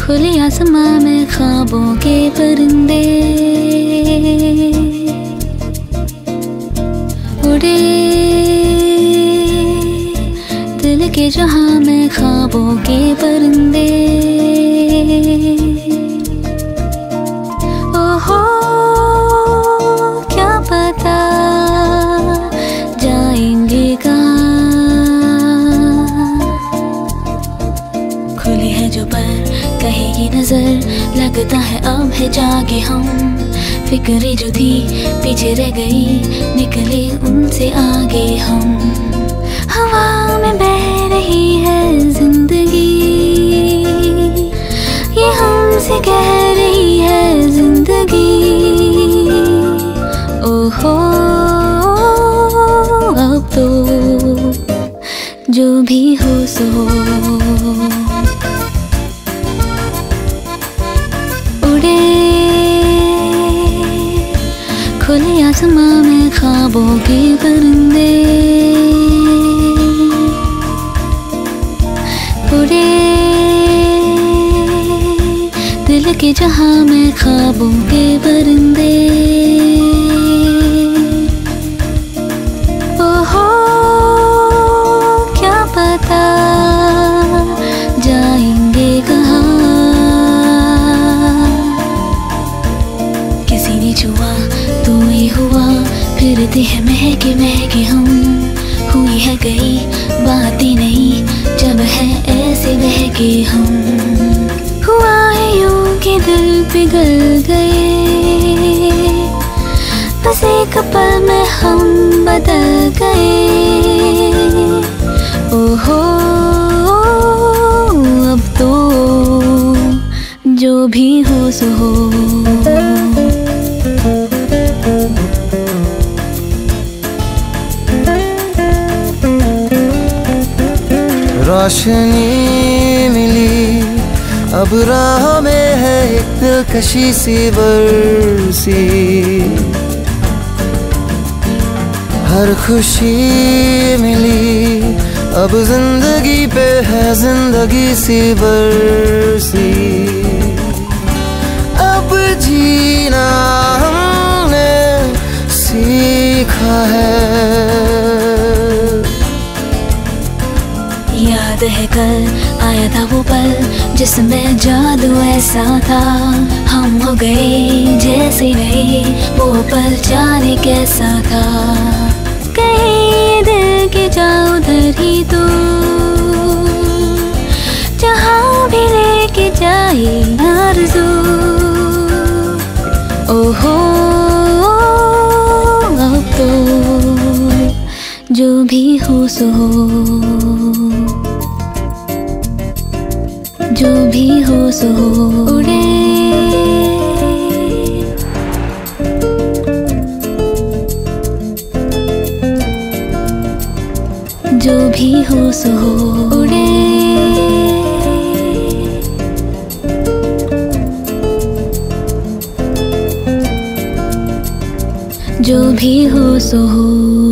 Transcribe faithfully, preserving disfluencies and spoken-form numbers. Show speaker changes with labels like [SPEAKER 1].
[SPEAKER 1] खुले आसमां में ख्वाबों के परिंदे उड़े, दिल के जहां में ख्वाबों के परिंदे। ओहो क्या पता जाएंगे कहाँ, खुली है जो पर कहेगी नजर, लगता है अब है जागे हम। फिक्रें जो थी पीछे रह गई, निकले उनसे आगे हम। हवा में बह रही है जिंदगी, ये हमसे कह रही है जिंदगी। ओहो अब तो जो भी हो सो उड़े, खुले आसमां में ख्वाबों के परिंदे उड़े, दिल के जहां में ख्वाबों के परिंदे। ओहो क्या पता जाएंगे कहाँ, किसी ने छुआ तू ही हुआ, फिरते हैं महके महके हम। हुई है गई बात ही नहीं, जब है ऐसे बहके हम। हुआ है यूं कि दिल पिघल गए, बस एक पल में हम बदल गए। ओहो अब तो जो भी हो सो हो।
[SPEAKER 2] रोशनी मिली अब राह में है एक दिलकशी सी बरसी, हर खुशी मिली अब जिंदगी पे है जिंदगी सी बरसी। अब जीना हमने सीखा है,
[SPEAKER 1] याद है कल आया था वो पल जिसमें जादू ऐसा था। हम हो गए जैसे रहे, वो पल जाने कैसा था। कहीं दिल के जाओ उधर ही तो, जहाँ भी लेके जाए आरज़ू। ओहो अब तो जो भी हो सो हो, जो भी हो सो उड़े, जो भी हो सो उड़े, जो भी हो सो हो।